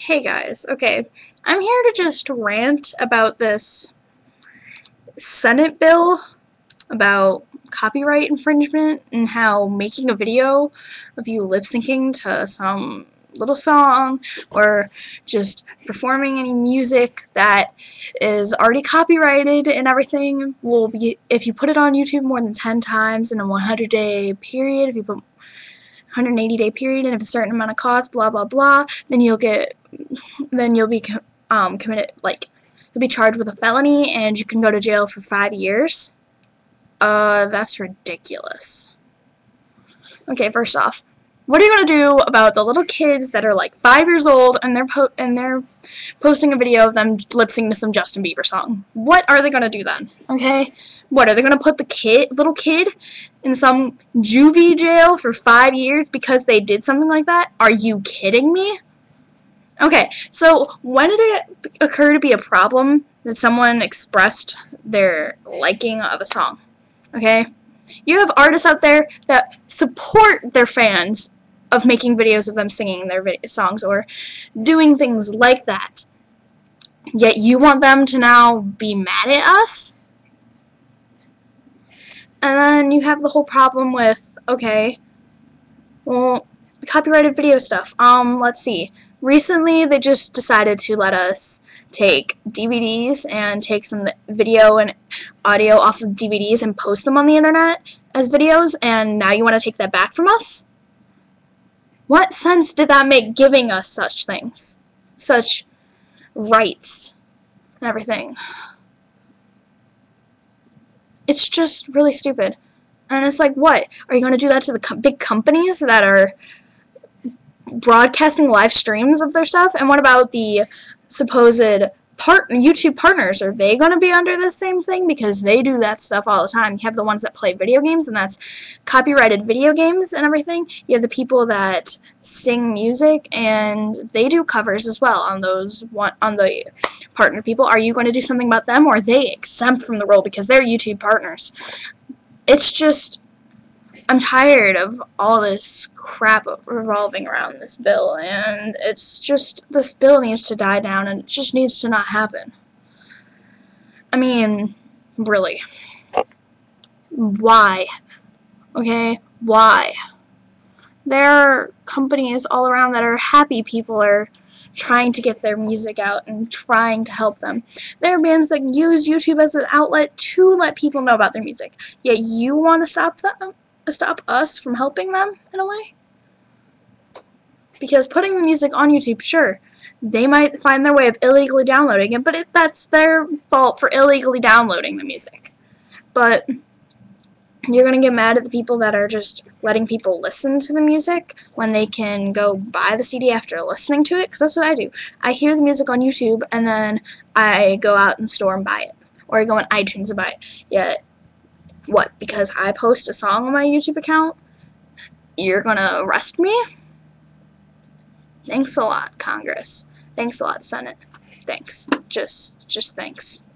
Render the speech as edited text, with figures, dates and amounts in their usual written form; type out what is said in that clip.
Hey guys, okay, I'm here to just rant about this Senate bill about copyright infringement and how making a video of you lip syncing to some little song or just performing any music that is already copyrighted and everything will be, if you put it on YouTube more than 10 times in a 100-day period, if you put 180-day period and if a certain amount of cost, blah blah blah, then you'll be committed, like, you'll be charged with a felony and you can go to jail for 5 years. That's ridiculous. Okay, first off, what are you gonna do about the little kids that are like 5 years old and they're posting a video of them lip syncing to some Justin Bieber song? What are they gonna do then? Okay, what are they gonna put the little kid in some juvie jail for 5 years because they did something like that? Are you kidding me? Okay, so when did it occur to be a problem that someone expressed their liking of a song? Okay, you have artists out there that support their fans of making videos of them singing their songs or doing things like that. Yet you want them to now be mad at us? And then you have the whole problem with, okay, well, copyrighted video stuff. Let's see. Recently, they just decided to let us take DVDs and take some video and audio off of DVDs and post them on the internet as videos, and now you want to take that back from us? What sense did that make, giving us such things? Such rights and everything. It's just really stupid. And it's like, what? Are you going to do that to the big companies that are broadcasting live streams of their stuff? And what about the supposed YouTube partners? Are they going to be under the same thing? Because they do that stuff all the time. You have the ones that play video games, and that's copyrighted video games and everything. You have the people that sing music, and they do covers as well on the partner people. Are you going to do something about them, or are they exempt from the rule because they're YouTube partners? It's just, I'm tired of all this crap revolving around this bill, and it's just, this bill needs to die down, and it just needs to not happen. I mean, really. Why? Okay? Why? There are companies all around that are happy people are trying to get their music out and trying to help them. There are bands that use YouTube as an outlet to let people know about their music. Yet you want to stop us from helping them in a way? Because putting the music on YouTube, sure, they might find their way of illegally downloading it, but that's their fault for illegally downloading the music. But you're going to get mad at the people that are just letting people listen to the music when they can go buy the CD after listening to it? Because that's what I do. I hear the music on YouTube, and then I go out in the store and buy it. Or I go on iTunes and buy it. Yet, what, because I post a song on my YouTube account, you're going to arrest me? Thanks a lot, Congress. Thanks a lot, Senate. Thanks. Just thanks.